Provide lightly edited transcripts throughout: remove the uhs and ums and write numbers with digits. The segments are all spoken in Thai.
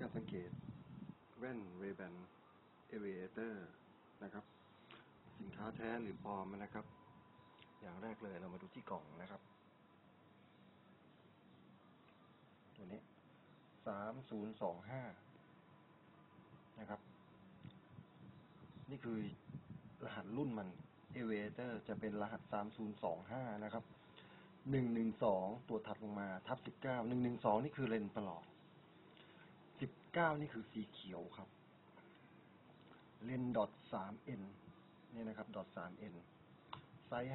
การสังเกตแว่น Ray-Ban Aviator นะครับสินค้าแท้หรือปลอมนะครับอย่างแรกเลยเรามาดูที่กล่องนะครับตัวนี้3025นะครับนี่คือรหัสรุ่นมัน Aviator จะเป็นรหัส3025นะครับ112ตัวถัดลงมาทับ19 112นี่คือเลนส์ประหลอด19นี่คือสีเขียวครับเลนส์ดอท 3N นี่นะครับดอท 3N ไซส์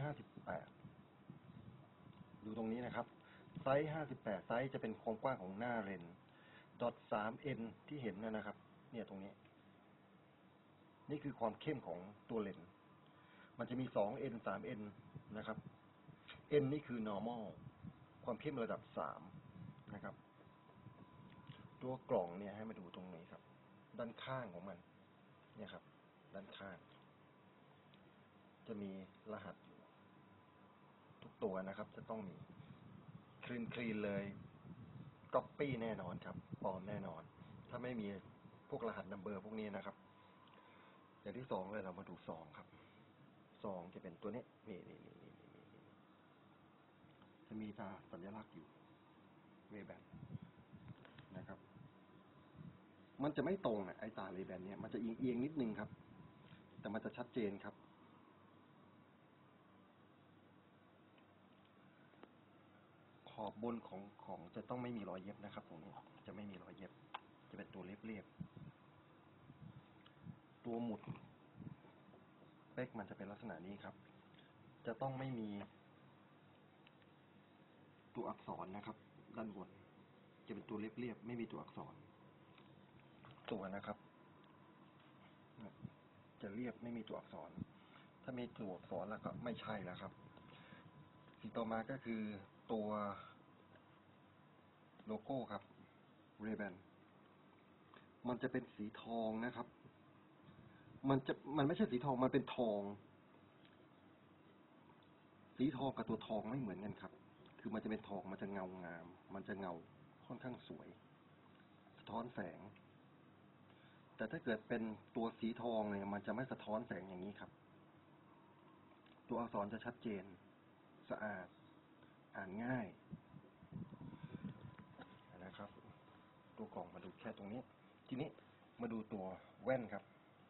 58ดูตรงนี้นะครับไซส์58ไซส์จะเป็นความกว้างของหน้าเลนส์ดอท 3N ที่เห็นนะครับเนี่ยตรงนี้นี่คือความเข้มของตัวเลนส์มันจะมี 2N 3N นะครับ N นี่คือ normal ความเข้มระดับ3นะครับตัวกล่องเนี่ยให้มาดูตรงนี้ครับด้านข้างของมันเนี่ยครับด้านข้างจะมีรหัสอยู่ทุกตัวนะครับจะต้องมีคลีนเลยก๊อปปี้แน่นอนครับปลอมแน่นอนถ้าไม่มีพวกรหัสนัมเบอร์พวกนี้นะครับอย่างที่สองเลยเรามาดูซองครับซองจะเป็นตัวนี้นี่จะมีตาสัญลักษณ์อยู่Ray-Banนะครับมันจะไม่ตรงไอ้ตาRay-Banเนี่ยมันจะเอียงนิดนึงครับแต่มันจะชัดเจนครับขอบบนของจะต้องไม่มีรอยเย็บนะครับตรงนี้จะไม่มีรอยเย็บจะเป็นตัวเรียบๆตัวหมุดเป๊กมันจะเป็นลักษณะนี้ครับจะต้องไม่มีตัวอักษรนะครับด้านบนจะเป็นตัวเรียบๆไม่มีตัวอักษรตัวนะครับจะเรียบไม่มีตัวอักษรถ้ามีตัวอักษรแล้วก็ไม่ใช่แล้วครับสิ่งต่อมาก็คือตัวโลโก้ครับ Ray-Ban มันจะเป็นสีทองนะครับมันไม่ใช่สีทองมันเป็นทองสีทองกับตัวทองไม่เหมือนกันครับคือมันจะเป็นทองมันจะเงางามมันจะเงาค่อนข้างสวยสะท้อนแสงแต่ถ้าเกิดเป็นตัวสีทองเนี่ยมันจะไม่สะท้อนแสงอย่างนี้ครับตัวอักษรจะชัดเจนสะอาดอ่านง่ายนะครับตัวกล่องมาดูแค่ตรงนี้ทีนี้มาดูตัวแว่นครับ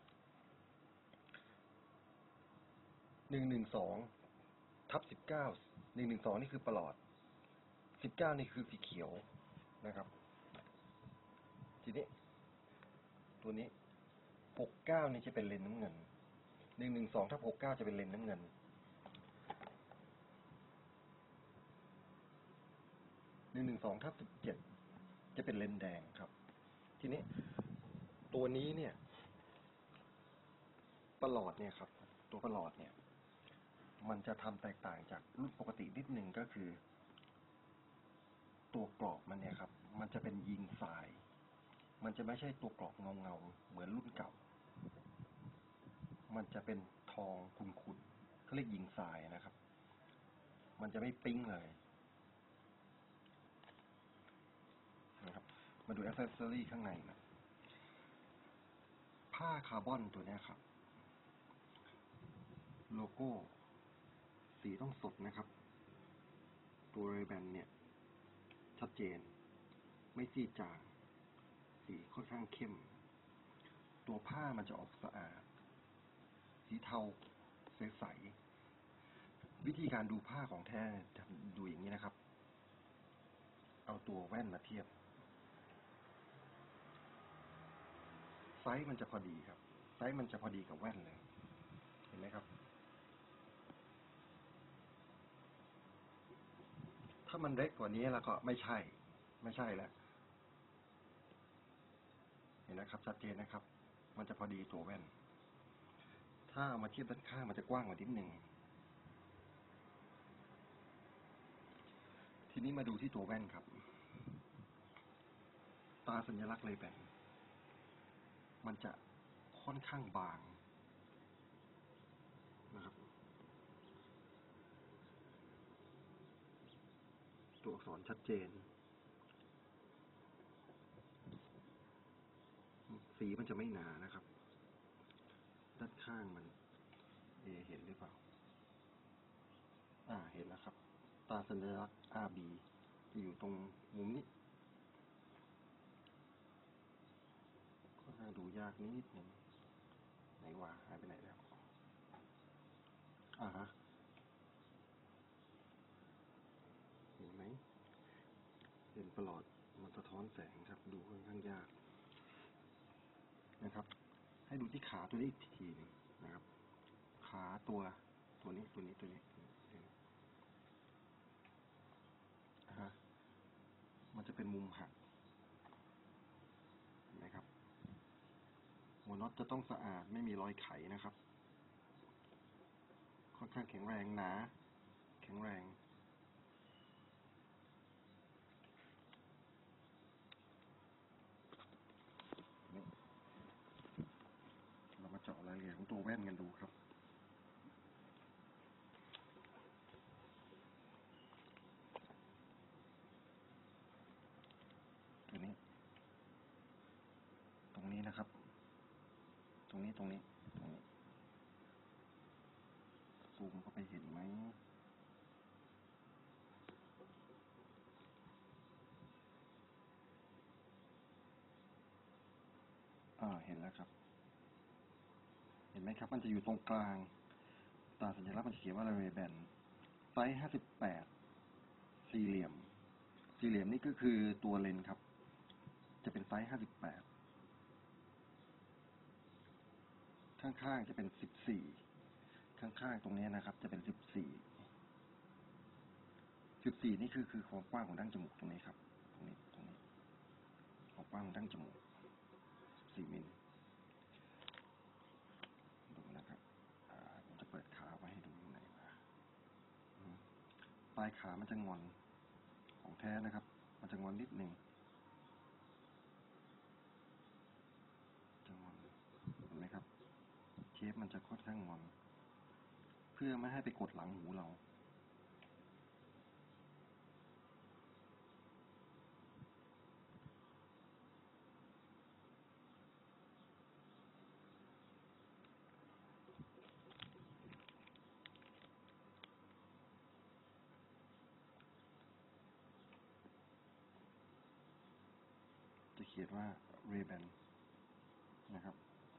112ทับ19 112นี่คือประหลอด19นี่คือสีเขียวนะครับทีนี้ตัวนี้69นี่จะเป็นเลนส์น้ำเงิน112ทับ69จะเป็นเลนส์น้ำเงิน112ทับ17จะเป็นเลนส์แดงครับทีนี้ตัวนี้เนี่ยประหลอดเนี่ยครับตัวประหลอดเนี่ยมันจะทำแตกต่างจากรุ่นปกตินิดนึงก็คือตัวกรอบมันเนี่ยครับมันจะเป็นยิงทรายมันจะไม่ใช่ตัวกรอบเงาเหมือนรุ่นเก่ามันจะเป็นทองขุ่นๆเขาเรียกยิงทรายนะครับมันจะไม่ปิ๊งเลยนะครับมาดูแอคเซสซอรี่ข้างในนะผ้าคาร์บอนตัวนี้ครับโลโก้สีต้องสดนะครับตัว Ray-Ban เนี่ยชัดเจนไม่ซีดจางสีค่อนข้างเข้มตัวผ้ามันจะออกสะอาดสีเทาใสๆวิธีการดูผ้าของแท้ดูอย่างนี้นะครับเอาตัวแว่นมาเทียบไซส์มันจะพอดีครับไซส์มันจะพอดีกับแว่นเลยเห็นไหมครับถ้ามันเล็กกว่านี้แล้วก็ไม่ใช่แล้วเห็นนะครับชัดเจนนะครับมันจะพอดีตัวแว่นถ้าเอามาเทียบด้านข้างมันจะกว้างกว่านิดหนึ่งทีนี้มาดูที่ตัวแว่นครับตาสัญลักษณ์Ray-Banมันจะค่อนข้างบางนะครับตัวอักษรชัดเจนสีมันจะไม่หนานะครับด้านข้างมันเห็นหรือเปล่าเห็นแล้วครับตาสัญลักษณ์ RB จะอยู่ตรงมุมนี้ค่อนข้างดูยากนิดหนึ่งไหนวะหายไปไหนแล้วเห็นไหมเลนส์ประหลอดมันสะท้อนแสงครับดูค่อนข้างยากนะครับให้ดูที่ขาตัวนี้อีกทีหนึ่งนะครับขาตัวนี้มันจะเป็นมุมหักนะครับหัวน็อตจะต้องสะอาดไม่มีรอยไขนะครับค่อนข้างแข็งแรงหนาแข็งแรงเรามาเจาะรายละเอียดของตัวแว่นกันดูครับตัวนี้ตรงนี้นะครับตรงนี้ซูมเข้าไปเห็นไหมเห็นแล้วครับเห็นไหมครับมันจะอยู่ตรงกลางตาสัญลักษณ์มันเขียนว่าเรแบนไซส์58สี่เหลี่ยมนี่ก็คือตัวเลนส์ครับจะเป็นไซส์58ข้างๆจะเป็น14ข้างๆตรงนี้นะครับจะเป็น14นี่คือความกว้างของดั้งจมูกตรงนี้ครับตรงนี้ความกว้างของดั้งจมูก14 มิลดูนะครับผมจะเปิดขาไว้ให้ดูอยู่ไหนปลายขามันจะงอนของแท้นะครับมันจะงอนนิดหนึ่งจะงอนเห็นไหมครับเชฟมันจะค่อนข้างงอนเพื่อไม่ให้ไปกดหลังหูเราจะเขียนว่า Ray-Ban นะครับ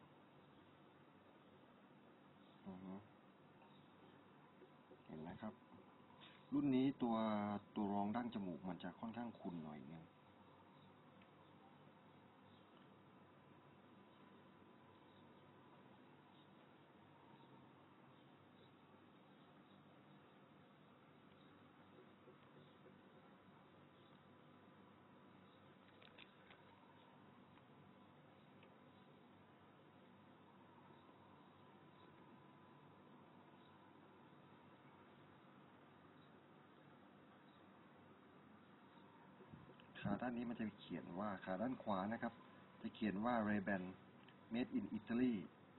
เห็นไหมครับรุ่นนี้ตัวรองดั้งจมูกมันจะค่อนข้างขุ่นหน่อยนึงขาด้านนี้มันจะเขียนว่าขาด้านขวานะครับจะเขียนว่า Ray-Ban Made in Italy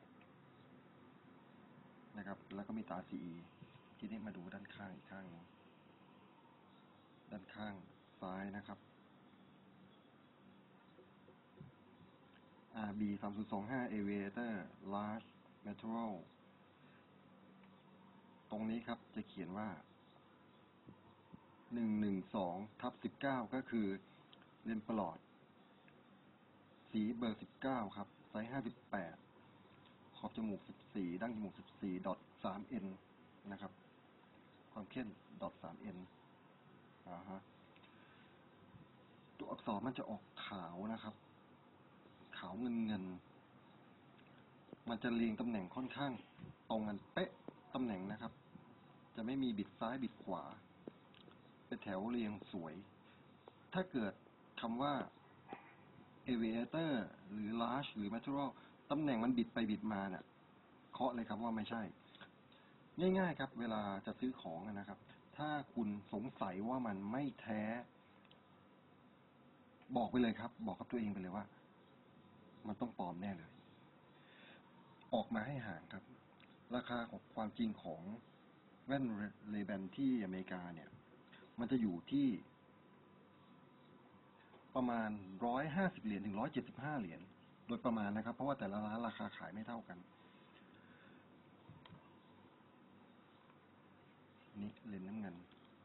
นะครับแล้วก็มีตา CE ทีนี้มาดูด้านข้างอีกข้างนึงด้านข้างซ้ายนะครับ RB 3025 Aviator Large Material ตรงนี้ครับจะเขียนว่า112/19ก็คือเลนส์ประหลอดสีเบอร์19ครับไซส์58ขอบจมูก14ดั้งจมูก14.3N นะครับความเข้ม .3N ตัวอักษรมันจะออกขาวนะครับขาวเงินมันจะเรียงตำแหน่งค่อนข้างตรงกันเป๊ะตำแหน่งนะครับจะไม่มีบิดซ้ายบิดขวาเป็นแถวเรียงสวยถ้าเกิดคำว่า aviator หรือ large หรือ material ตำแหน่งมันบิดไปบิดมาเนี่ยเคาะเลยครับว่าไม่ใช่ง่ายๆครับเวลาจะซื้อของนะครับถ้าคุณสงสัยว่ามันไม่แท้บอกไปเลยครับบอกกับตัวเองไปเลยว่ามันต้องปลอมแน่เลยออกมาให้ห่างครับราคาของความจริงของแว่นเรแบนที่อเมริกาเนี่ยมันจะอยู่ที่ประมาณ150 เหรียญถึง175 เหรียญโดยประมาณนะครับ เพราะว่าแต่ละร้านราคาขายไม่เท่ากันนี่เลนส์น้ำเงิน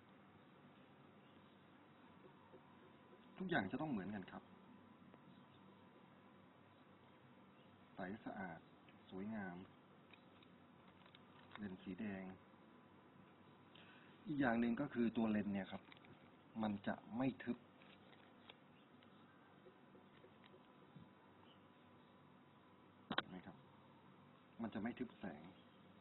ทุกอย่างจะต้องเหมือนกันครับใสสะอาดสวยงามเลนส์สีแดงอีกอย่างหนึ่งก็คือตัวเลนส์เนี่ยครับมันจะไม่ทึบนะครับมันจะไม่ทึบแสง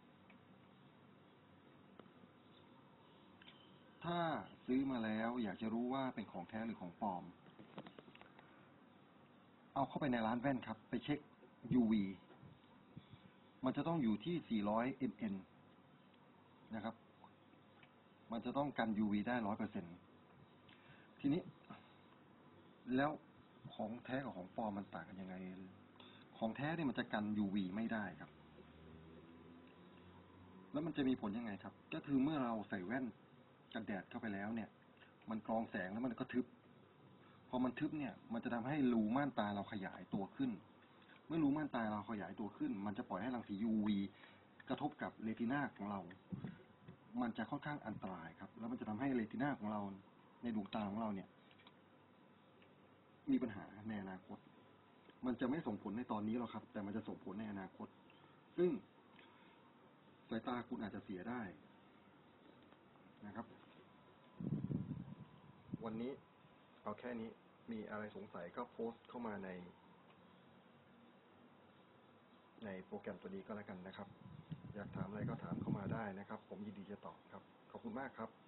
ถ้าซื้อมาแล้วอยากจะรู้ว่าเป็นของแท้หรือของปลอมเอาเข้าไปในร้านแว่นครับไปเช็ค UV มันจะต้องอยู่ที่400 mN นะครับมันจะต้องกัน UV ได้ 100%ทีนี้แล้วของแท้กับของปลอมมันต่างกันยังไงของแท้เนี่ยมันจะกัน UV ไม่ได้ครับแล้วมันจะมีผลยังไงครับก็คือเมื่อเราใส่แว่นกันแดดเข้าไปแล้วเนี่ยมันกรองแสงแล้วมันก็ทึบพอมันทึบเนี่ยมันจะทำให้รูม่านตาเราขยายตัวขึ้นเมื่อรูม่านตาเราขยายตัวขึ้นมันจะปล่อยให้รังสี UV กระทบกับเรตินาของเรามันจะค่อนข้างอันตรายครับแล้วมันจะทำให้เรตินาของเราในดวงตาของเราเนี่ยมีปัญหาในอนาคตมันจะไม่ส่งผลในตอนนี้หรอกครับแต่มันจะส่งผลในอนาคตซึ่งสายตาคุณอาจจะเสียได้นะครับวันนี้เอาแค่นี้มีอะไรสงสัยก็โพสต์เข้ามาในโปรแกรมตัวนี้ก็แล้วกันนะครับอยากถามอะไรก็ถามเข้ามาได้นะครับผมยินดีจะตอบครับขอบคุณมากครับ